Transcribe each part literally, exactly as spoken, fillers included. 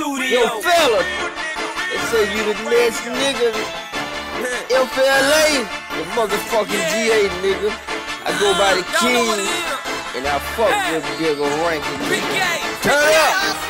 studio. Yo, fella, they say you the next nigga. F L A, the motherfucking G A nigga. I go by the King, and I fuck this bigger ranking nigga. Turn up!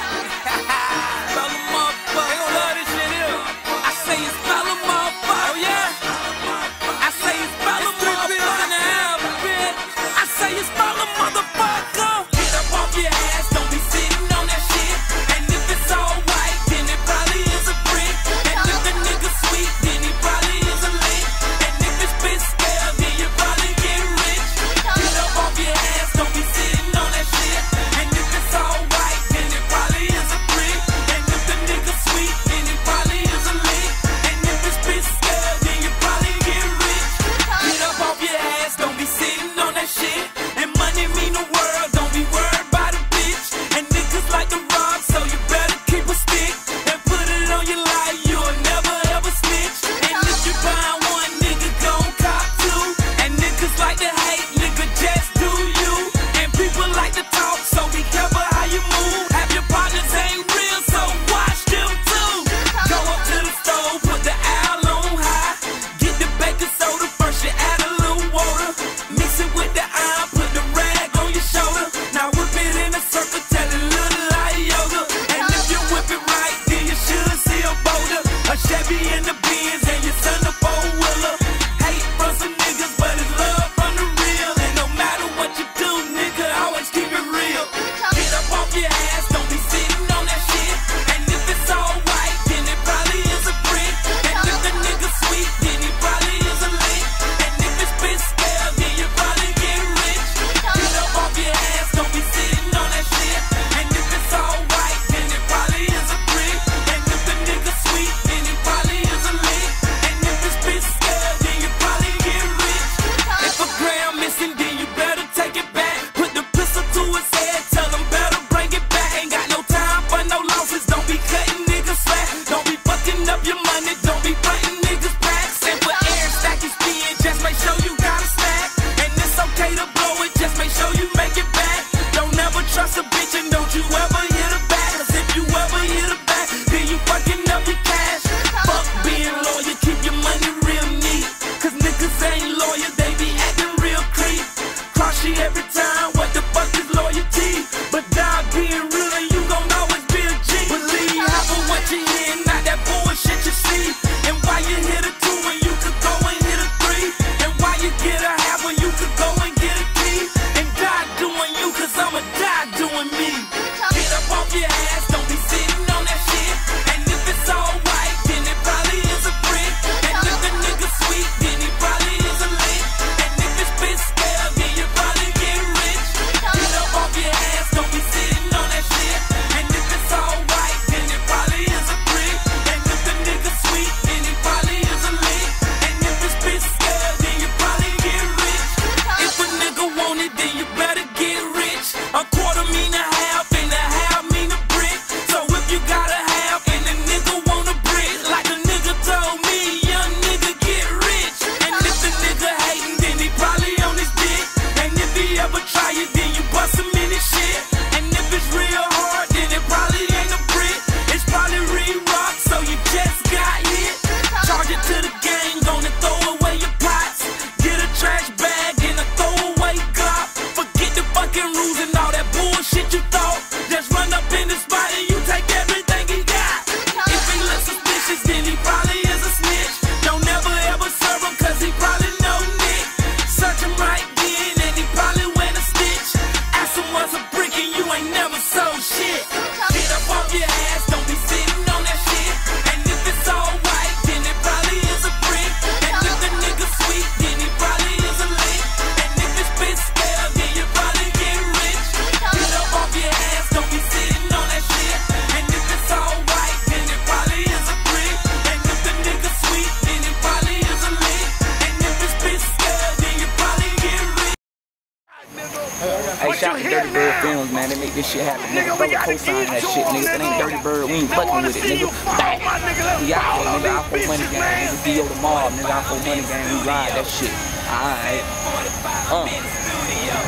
Hey, shout out to Dirty Bird Films, man. They make this shit happen, nigga. Brother co-sign that shit, nigga. If it ain't Dirty Bird, we ain't fucking with it, nigga. Bang! We out here, nigga. I four money gang, nigga. D O the mob, nigga. I four money gang. We ride that shit. Alright. Uh.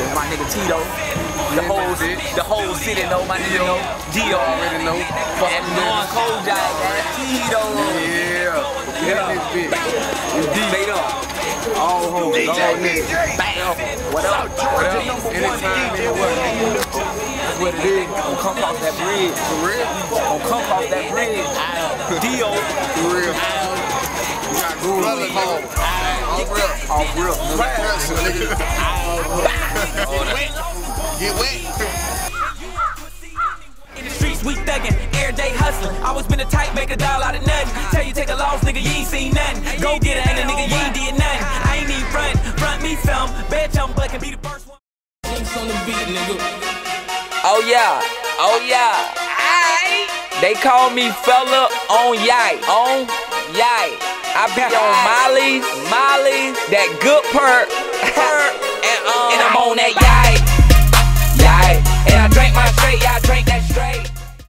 my nigga Tito. The whole, the whole city know my nigga know. Dio already know. And North Kojak, man. Tito. Yeah. Yeah. This bitch. Straight up. All hoes, all niggas. Bam. What up? What up? Anytime, anywhere. That's what it is. Gonna come across that bridge. For real? Gonna come across that bridge. Dio. For real. We got gurus and hoes. All real. All real. Pressure, nigga. Get wet. In the streets, we thuggin', every day hustlin'. Always been a type, make a dollar out of nothing. Tell you take a loss, nigga, you ain't seen nothing. Go get it, ain't a nigga, you ain't did nothing. I ain't even front, front me some. Bet I'm black and be the first one. On the beat, nigga. Oh yeah, oh yeah. Aye. They call me fella on yay, on yay. I be on Molly's, Molly's, that good perk, perk, and um, and I'm on that yay.